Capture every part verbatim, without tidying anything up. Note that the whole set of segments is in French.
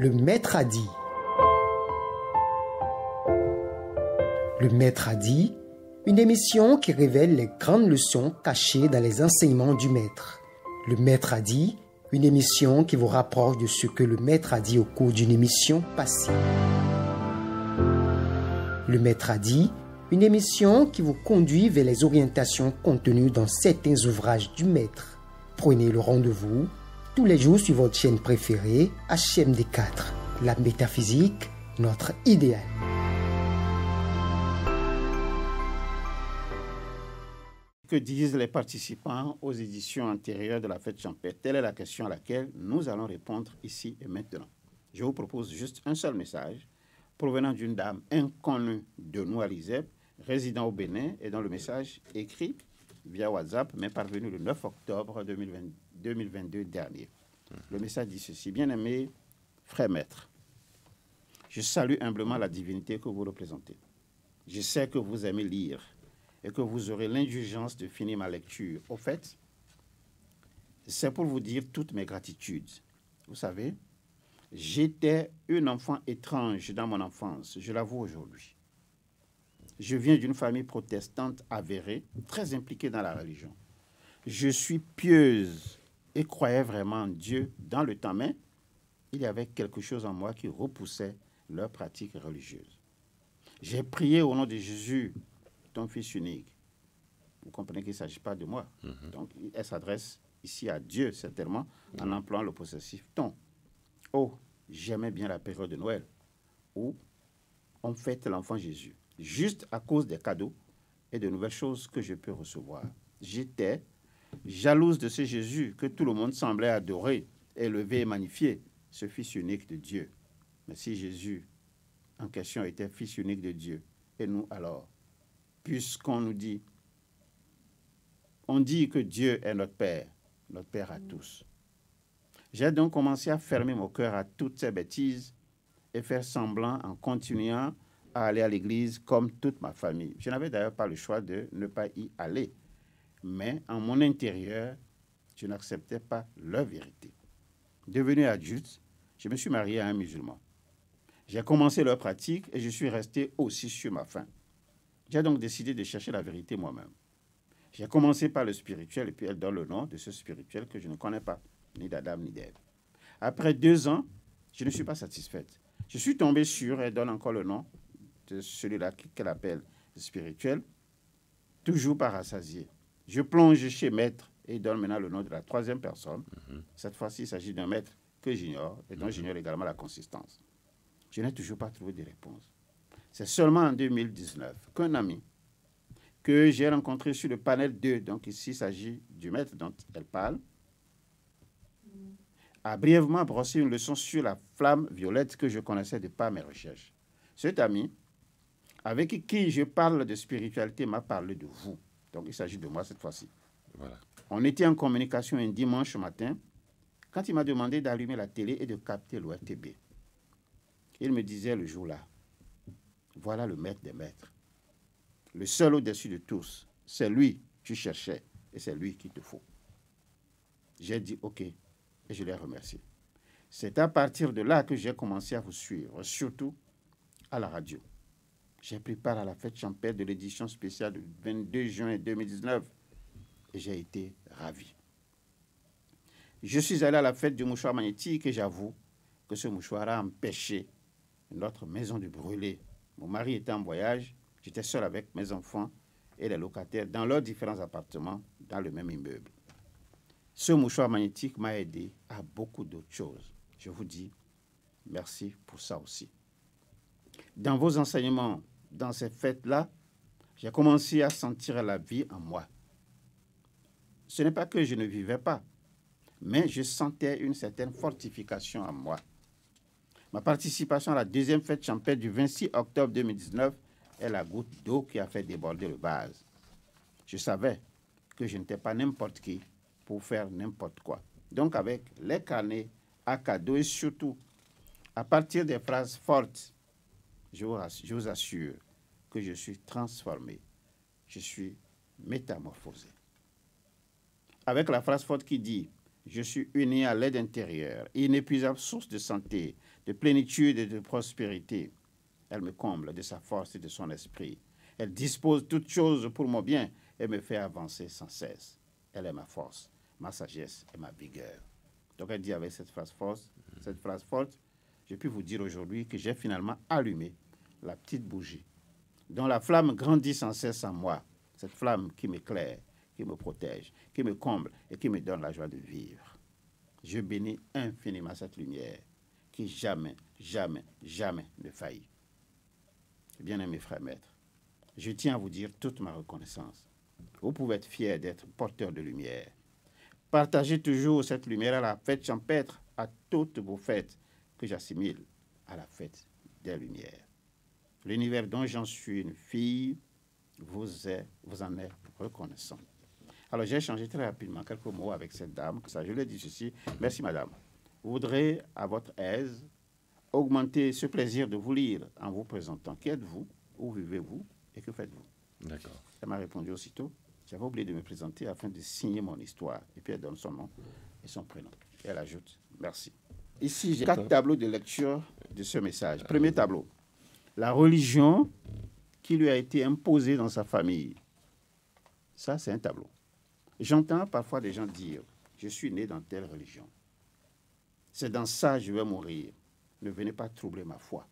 Le maître a dit. Le maître a dit, une émission qui révèle les grandes leçons cachées dans les enseignements du maître. Le maître a dit, une émission qui vous rapproche de ce que le maître a dit au cours d'une émission passée. Le maître a dit, une émission qui vous conduit vers les orientations contenues dans certains ouvrages du maître. Prenez le rendez-vous tous les jours sur votre chaîne préférée, H M D quatre. La métaphysique, notre idéal. Que disent les participants aux éditions antérieures de la fête champêtre? Telle est la question à laquelle nous allons répondre ici et maintenant. Je vous propose juste un seul message provenant d'une dame inconnue de nous à l'ISEP, résidant au Bénin, et dont le message écrit via WhatsApp m'est parvenu le neuf octobre deux mille vingt-deux dernier. Le message dit ceci: bien-aimé frère maître, je salue humblement la divinité que vous représentez. Je sais que vous aimez lire et que vous aurez l'indulgence de finir ma lecture. Au fait, c'est pour vous dire toutes mes gratitudes. Vous savez, j'étais une enfant étrange dans mon enfance, je l'avoue aujourd'hui. Je viens d'une famille protestante avérée, très impliquée dans la religion. Je suis pieuse et croyais vraiment en Dieu dans le temps, mais il y avait quelque chose en moi qui repoussait leurs pratiques religieuses. J'ai prié au nom de Jésus, ton Fils unique. Vous comprenez qu'il ne s'agit pas de moi. Mm-hmm. Donc, elle s'adresse ici à Dieu, certainement, en mm-hmm. employant le possessif ton. Oh, j'aimais bien la période de Noël, où on fête l'enfant Jésus, juste à cause des cadeaux et de nouvelles choses que je peux recevoir. J'étais jalouse de ce Jésus que tout le monde semblait adorer, élever et magnifier, ce Fils unique de Dieu. Mais si Jésus, en question, était Fils unique de Dieu, et nous alors, puisqu'on nous dit, on dit que Dieu est notre Père, notre Père à tous. J'ai donc commencé à fermer mon cœur à toutes ces bêtises et faire semblant en continuant à aller à l'église comme toute ma famille. Je n'avais d'ailleurs pas le choix de ne pas y aller. Mais en mon intérieur, je n'acceptais pas leur vérité. Devenu adulte, je me suis marié à un musulman. J'ai commencé leur pratique et je suis resté aussi sur ma faim. J'ai donc décidé de chercher la vérité moi-même. J'ai commencé par le spirituel et puis elle donne le nom de ce spirituel que je ne connais pas, ni d'Adam ni d'Ève. Après deux ans, je ne suis pas satisfaite. Je suis tombé sur, elle donne encore le nom de celui-là qu'elle appelle spirituel, toujours par rassasié. Je plonge chez maître et donne maintenant le nom de la troisième personne. Mm-hmm. Cette fois-ci, il s'agit d'un maître que j'ignore et dont mm-hmm. j'ignore également la consistance. Je n'ai toujours pas trouvé de réponse. C'est seulement en deux mille dix-neuf qu'un ami que j'ai rencontré sur le panel deux, donc ici il s'agit du maître dont elle parle, a brièvement brossé une leçon sur la flamme violette que je connaissais de par mes recherches. Cet ami, avec qui je parle de spiritualité, m'a parlé de vous. Donc, il s'agit de moi cette fois-ci. Voilà. On était en communication un dimanche matin quand il m'a demandé d'allumer la télé et de capter l'O R T B. Il me disait le jour-là, voilà le maître des maîtres. Le seul au-dessus de tous, c'est lui que tu cherchais et c'est lui qu'il te faut. J'ai dit OK et je l'ai remercié. C'est à partir de là que j'ai commencé à vous suivre, surtout à la radio. J'ai pris part à la fête champêtre de l'édition spéciale du vingt-deux juin deux mille dix-neuf et j'ai été ravi. Je suis allé à la fête du mouchoir magnétique et j'avoue que ce mouchoir a empêché notre maison de brûler. Mon mari était en voyage, j'étais seul avec mes enfants et les locataires dans leurs différents appartements dans le même immeuble. Ce mouchoir magnétique m'a aidé à beaucoup d'autres choses. Je vous dis merci pour ça aussi. Dans vos enseignements, dans ces fêtes-là, j'ai commencé à sentir la vie en moi. Ce n'est pas que je ne vivais pas, mais je sentais une certaine fortification en moi. Ma participation à la deuxième fête champêtre du vingt-six octobre deux mille dix-neuf est la goutte d'eau qui a fait déborder le vase. Je savais que je n'étais pas n'importe qui pour faire n'importe quoi. Donc avec les carnets à cadeaux et surtout à partir des phrases fortes, je vous, rassure, je vous assure que je suis transformé, je suis métamorphosé. Avec la phrase forte qui dit Je suis uni à l'aide intérieure, inépuisable source de santé, de plénitude et de prospérité. Elle me comble de sa force et de son esprit. Elle dispose toutes choses pour mon bien et me fait avancer sans cesse. Elle est ma force, ma sagesse et ma vigueur. Donc elle dit avec cette phrase forte, cette phrase forte, je puis vous dire aujourd'hui que j'ai finalement allumé la petite bougie, dont la flamme grandit sans cesse en moi. Cette flamme qui m'éclaire, qui me protège, qui me comble et qui me donne la joie de vivre. Je bénis infiniment cette lumière qui jamais, jamais, jamais ne faillit. Bien-aimés frères maîtres, je tiens à vous dire toute ma reconnaissance. Vous pouvez être fiers d'être porteur de lumière. Partagez toujours cette lumière à la fête champêtre, à toutes vos fêtes que j'assimile à la fête des Lumières. L'univers dont j'en suis une fille vous, est, vous en est reconnaissant. Alors j'ai échangé très rapidement quelques mots avec cette dame. Ça, je lui ai dit ceci. Merci madame. Vous voudrez à votre aise augmenter ce plaisir de vous lire en vous présentant. Qui êtes-vous? Où vivez-vous? Et que faites-vous? D'accord. Elle m'a répondu aussitôt. J'avais oublié de me présenter afin de signer mon histoire. Et puis elle donne son nom et son prénom. Et elle ajoute merci. Ici, j'ai quatre tableaux de lecture de ce message. Premier tableau. La religion qui lui a été imposée dans sa famille. Ça, c'est un tableau. J'entends parfois des gens dire, je suis né dans telle religion. C'est dans ça que je vais mourir. Ne venez pas troubler ma foi.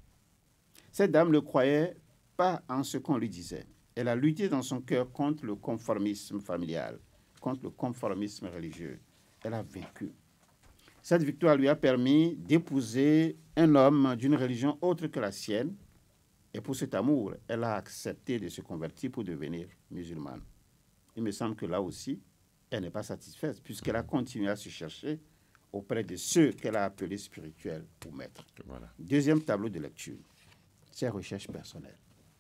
Cette dame ne croyait pas en ce qu'on lui disait. Elle a lutté dans son cœur contre le conformisme familial, contre le conformisme religieux. Elle a vaincu. Cette victoire lui a permis d'épouser un homme d'une religion autre que la sienne. Et pour cet amour, elle a accepté de se convertir pour devenir musulmane. Il me semble que là aussi, elle n'est pas satisfaite, puisqu'elle a continué à se chercher auprès de ceux qu'elle a appelés spirituels ou maîtres. Voilà. Deuxième tableau de lecture, ses recherches personnelles.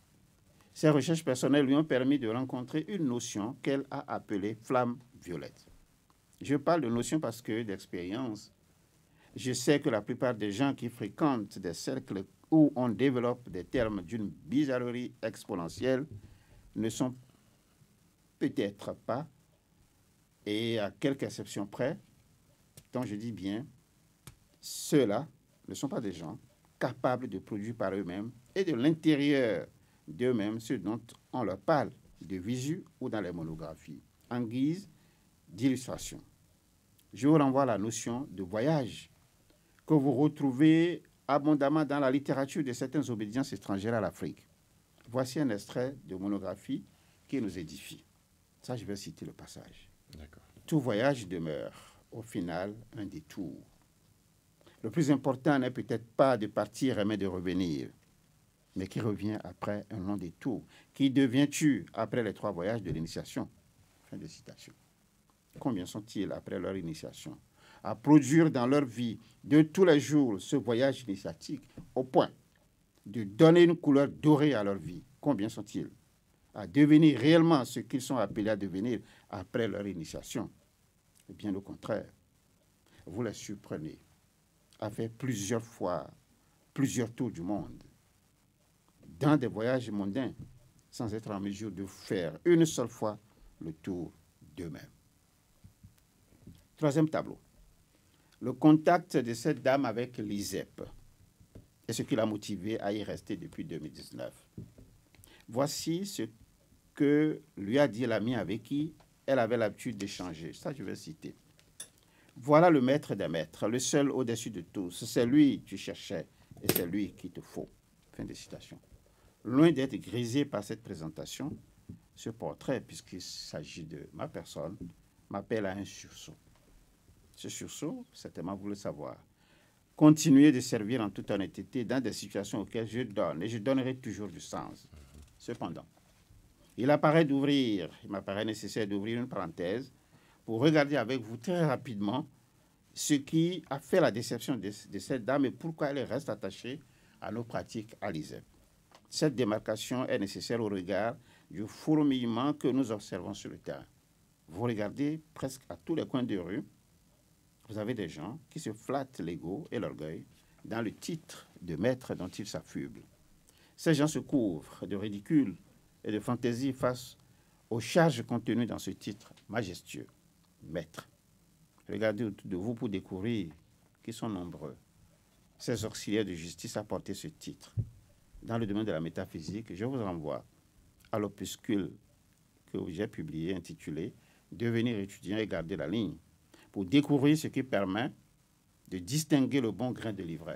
Ces recherches personnelles lui ont permis de rencontrer une notion qu'elle a appelée flamme violette. Je parle de notion parce que, d'expérience, je sais que la plupart des gens qui fréquentent des cercles où on développe des termes d'une bizarrerie exponentielle ne sont peut-être pas, et à quelques exceptions près, dont je dis bien, ceux-là ne sont pas des gens capables de produire par eux-mêmes et de l'intérieur d'eux-mêmes ce dont on leur parle de visu ou dans les monographies, en guise d'illustration. Je vous renvoie à la notion de voyage que vous retrouvez abondamment dans la littérature de certaines obédiences étrangères à l'Afrique. Voici un extrait de monographie qui nous édifie. Ça, je vais citer le passage. D'accord. Tout voyage demeure, au final, un détour. Le plus important n'est peut-être pas de partir mais de revenir, mais qui revient après un long détour. Qui deviens-tu après les trois voyages de l'initiation? Fin de citation. Combien sont-ils après leur initiation à produire dans leur vie de tous les jours ce voyage initiatique au point de donner une couleur dorée à leur vie? Combien sont-ils à devenir réellement ce qu'ils sont appelés à devenir après leur initiation? Et bien au contraire, vous les surprenez à faire plusieurs fois, plusieurs tours du monde, dans des voyages mondains, sans être en mesure de faire une seule fois le tour d'eux-mêmes. Troisième tableau. Le contact de cette dame avec l'I S E P et ce qui l'a motivé à y rester depuis deux mille dix-neuf. Voici ce que lui a dit l'ami avec qui elle avait l'habitude d'échanger. Ça, je vais citer. Voilà le maître des maîtres, le seul au-dessus de tous. C'est lui que tu cherchais et c'est lui qu'il te faut. Fin de citation. Loin d'être grisé par cette présentation, ce portrait, puisqu'il s'agit de ma personne, m'appelle à un sursaut. Ce sursaut, certainement vous le savez, continuer de servir en toute honnêteté dans des situations auxquelles je donne, et je donnerai toujours du sens. Cependant, il apparaît d'ouvrir, il m'apparaît nécessaire d'ouvrir une parenthèse pour regarder avec vous très rapidement ce qui a fait la déception de, de cette dame et pourquoi elle reste attachée à nos pratiques à l'I S E P. Cette démarcation est nécessaire au regard du fourmillement que nous observons sur le terrain. Vous regardez presque à tous les coins de rue, vous avez des gens qui se flattent l'ego et l'orgueil dans le titre de maître dont ils s'affublent. Ces gens se couvrent de ridicule et de fantaisie face aux charges contenues dans ce titre majestueux, maître. Regardez autour de vous pour découvrir qu'ils sont nombreux. Ces auxiliaires de justice à porter ce titre. Dans le domaine de la métaphysique, je vous renvoie à l'opuscule que j'ai publié intitulé « Devenir étudiant et garder la ligne » pour découvrir ce qui permet de distinguer le bon grain de l'ivraie.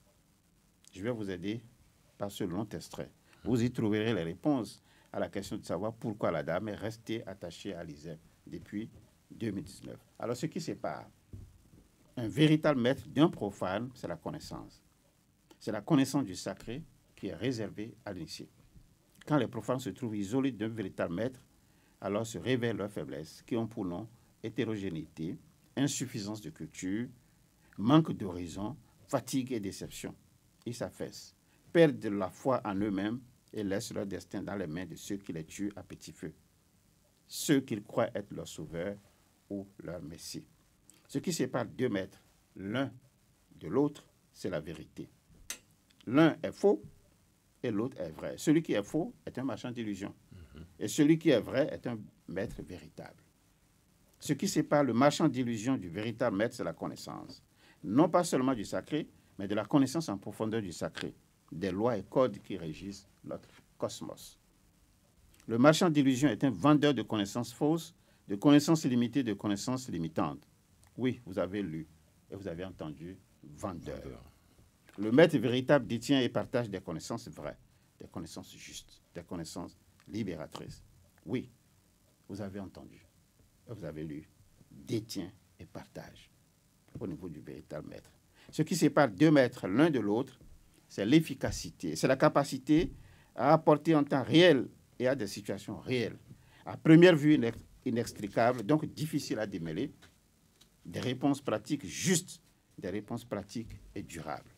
Je vais vous aider par ce long extrait. Vous y trouverez les réponses à la question de savoir pourquoi la dame est restée attachée à l'Isère depuis deux mille dix-neuf. Alors, ce qui sépare un véritable maître d'un profane, c'est la connaissance. C'est la connaissance du sacré qui est réservée à l'initié. Quand les profanes se trouvent isolés d'un véritable maître, alors se révèlent leurs faiblesses qui ont pour nom hétérogénéité, insuffisance de culture, manque d'horizon, fatigue et déception. Ils s'affaissent, perdent de la foi en eux-mêmes et laissent leur destin dans les mains de ceux qui les tuent à petit feu, ceux qu'ils croient être leur sauveur ou leur messie. Ce qui sépare deux maîtres, l'un de l'autre, c'est la vérité. L'un est faux et l'autre est vrai. Celui qui est faux est un marchand d'illusions. Mm-hmm. Et celui qui est vrai est un maître véritable. Ce qui sépare le marchand d'illusions du véritable maître, c'est la connaissance. Non pas seulement du sacré, mais de la connaissance en profondeur du sacré, des lois et codes qui régissent notre cosmos. Le marchand d'illusions est un vendeur de connaissances fausses, de connaissances limitées, de connaissances limitantes. Oui, vous avez lu et vous avez entendu vendeur. vendeur. Le maître véritable détient et partage des connaissances vraies, des connaissances justes, des connaissances libératrices. Oui, vous avez entendu et vous avez lu, détient et partage au niveau du véritable maître. Ce qui sépare deux maîtres l'un de l'autre, c'est l'efficacité, c'est la capacité à apporter en temps réel et à des situations réelles, à première vue inextricables, donc difficiles à démêler, des réponses pratiques justes, des réponses pratiques et durables.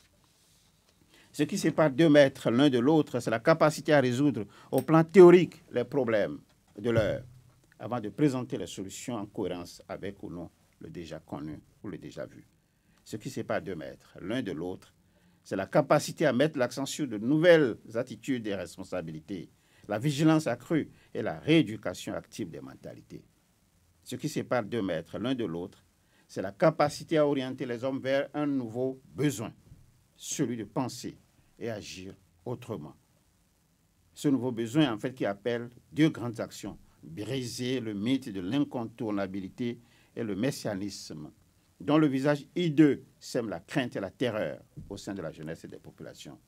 Ce qui sépare deux maîtres l'un de l'autre, c'est la capacité à résoudre au plan théorique les problèmes de l'heure, avant de présenter les solutions en cohérence avec ou non le déjà connu ou le déjà vu. Ce qui sépare deux maîtres l'un de l'autre, c'est la capacité à mettre l'accent sur de nouvelles attitudes et responsabilités, la vigilance accrue et la rééducation active des mentalités. Ce qui sépare deux maîtres l'un de l'autre, c'est la capacité à orienter les hommes vers un nouveau besoin, celui de penser et agir autrement. Ce nouveau besoin, en fait, qui appelle deux grandes actions, briser le mythe de l'incontournabilité et le messianisme, dont le visage hideux sème la crainte et la terreur au sein de la jeunesse et des populations.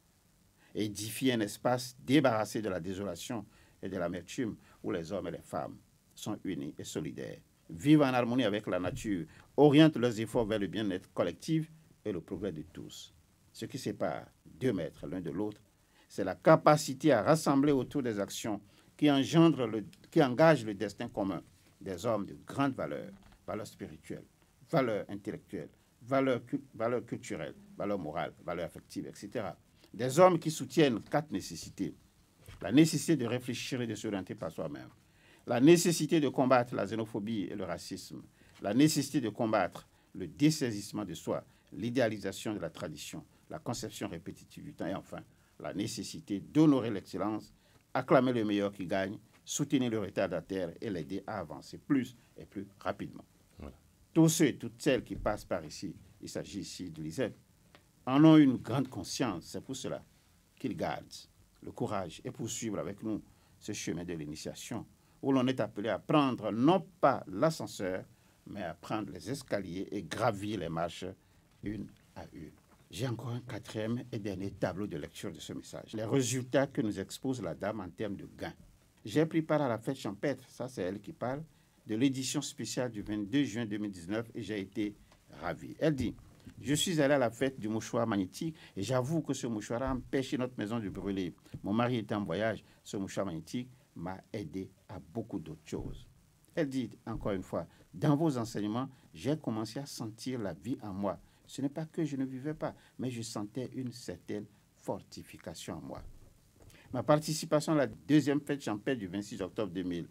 Édifier un espace débarrassé de la désolation et de l'amertume où les hommes et les femmes sont unis et solidaires, vivent en harmonie avec la nature, orientent leurs efforts vers le bien-être collectif et le progrès de tous. Ce qui sépare deux maîtres l'un de l'autre, c'est la capacité à rassembler autour des actions qui engendrent le, qui engagent le destin commun des hommes de grande valeur, valeurs spirituelles, valeurs intellectuelles, valeurs, valeurs culturelles, valeurs morales, valeurs affectives, et cetera. Des hommes qui soutiennent quatre nécessités. La nécessité de réfléchir et de s'orienter par soi-même. La nécessité de combattre la xénophobie et le racisme. La nécessité de combattre le dessaisissement de soi, l'idéalisation de la tradition, la conception répétitive du temps et enfin, la nécessité d'honorer l'excellence, acclamer le meilleur qui gagne, soutenir le retardataire et l'aider à avancer plus et plus rapidement. Voilà. Tous ceux et toutes celles qui passent par ici, il s'agit ici de l'I S E P, en ont une grande conscience. C'est pour cela qu'ils gardent le courage et poursuivre avec nous ce chemin de l'initiation où l'on est appelé à prendre non pas l'ascenseur, mais à prendre les escaliers et gravir les marches une à une. J'ai encore un quatrième et dernier tableau de lecture de ce message. Les résultats que nous expose la dame en termes de gains. J'ai pris part à la fête champêtre, ça c'est elle qui parle, de l'édition spéciale du vingt-deux juin deux mille dix-neuf et j'ai été ravi. Elle dit, je suis allé à la fête du mouchoir magnétique et j'avoue que ce mouchoir a empêché notre maison de brûler. Mon mari était en voyage, ce mouchoir magnétique m'a aidé à beaucoup d'autres choses. Elle dit encore une fois, dans vos enseignements, j'ai commencé à sentir la vie en moi. Ce n'est pas que je ne vivais pas, mais je sentais une certaine fortification en moi. Ma participation à la deuxième fête champêtre du vingt-six octobre deux mille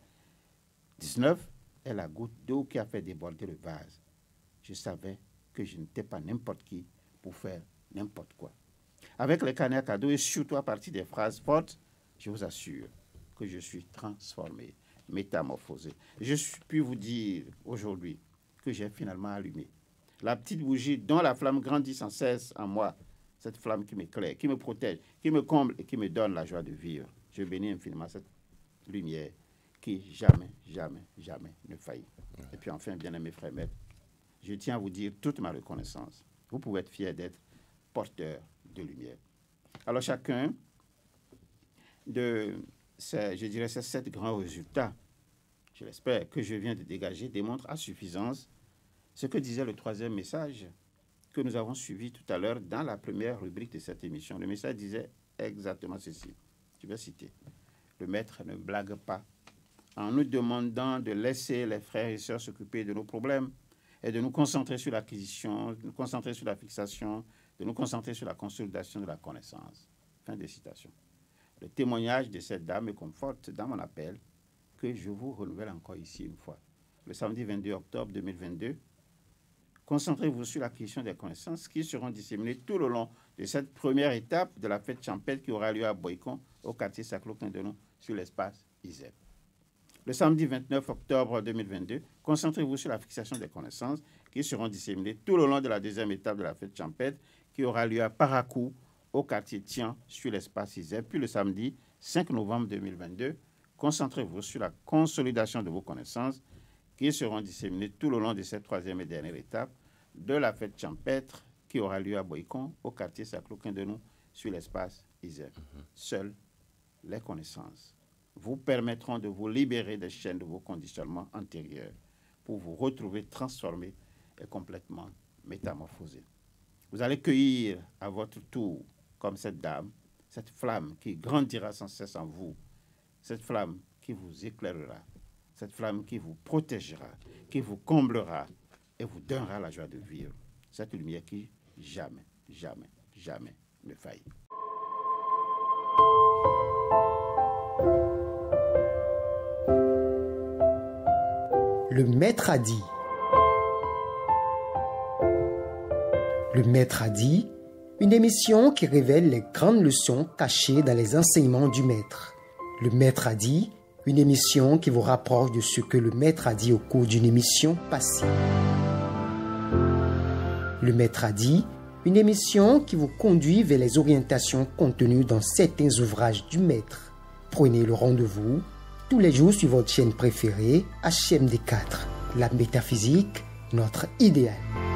dix-neuf est la goutte d'eau qui a fait déborder le vase. Je savais que je n'étais pas n'importe qui pour faire n'importe quoi. Avec les carnets à cadeaux et surtout à partir des phrases fortes, je vous assure que je suis transformé, métamorphosé. Je puis vous dire aujourd'hui que j'ai finalement allumée. La petite bougie dont la flamme grandit sans cesse en moi, cette flamme qui m'éclaire, qui me protège, qui me comble et qui me donne la joie de vivre. Je bénis infiniment cette lumière qui jamais, jamais, jamais ne faillit. Et puis enfin, bien-aimés frères et maîtres, je tiens à vous dire toute ma reconnaissance. Vous pouvez être fiers d'être porteurs de lumière. Alors chacun de ces, je dirais, ces sept grands résultats, je l'espère, que je viens de dégager, démontre à suffisance ce que disait le troisième message que nous avons suivi tout à l'heure dans la première rubrique de cette émission. Le message disait exactement ceci. Je vais citer. Le maître ne blague pas en nous demandant de laisser les frères et sœurs s'occuper de nos problèmes et de nous concentrer sur l'acquisition, de nous concentrer sur la fixation, de nous concentrer sur la consolidation de la connaissance. Fin de citation. Le témoignage de cette dame me conforte dans mon appel que je vous renouvelle encore ici une fois. Le samedi vingt-deux octobre deux mille vingt-deux, concentrez-vous sur l'acquisition des connaissances qui seront disséminées tout le long de cette première étape de la fête champêtre qui aura lieu à Boycon, au quartier Saclo-Quindenon, sur l'espace I S E P. Le samedi vingt-neuf octobre deux mille vingt-deux, concentrez-vous sur la fixation des connaissances qui seront disséminées tout le long de la deuxième étape de la fête champêtre qui aura lieu à Paracou, au quartier Tian, sur l'espace I S E P. Puis le samedi cinq novembre deux mille vingt-deux, concentrez-vous sur la consolidation de vos connaissances qui seront disséminées tout le long de cette troisième et dernière étape de la fête champêtre qui aura lieu à Boycon, au quartier Saclo-Quindenon, sur l'espace I S E P. Mm-hmm. Seules les connaissances vous permettront de vous libérer des chaînes de vos conditionnements antérieurs pour vous retrouver transformés et complètement métamorphosés. Vous allez cueillir à votre tour, comme cette dame, cette flamme qui grandira sans cesse en vous, cette flamme qui vous éclairera, cette flamme qui vous protégera, qui vous comblera et vous donnera la joie de vivre. Cette lumière qui jamais, jamais, jamais ne faillit. Le maître a dit. Le maître a dit, une émission qui révèle les grandes leçons cachées dans les enseignements du maître. Le maître a dit, une émission qui vous rapproche de ce que le maître a dit au cours d'une émission passée. Le maître a dit, une émission qui vous conduit vers les orientations contenues dans certains ouvrages du maître. Prenez le rendez-vous tous les jours sur votre chaîne préférée, H M D quatre. La métaphysique, notre idéal.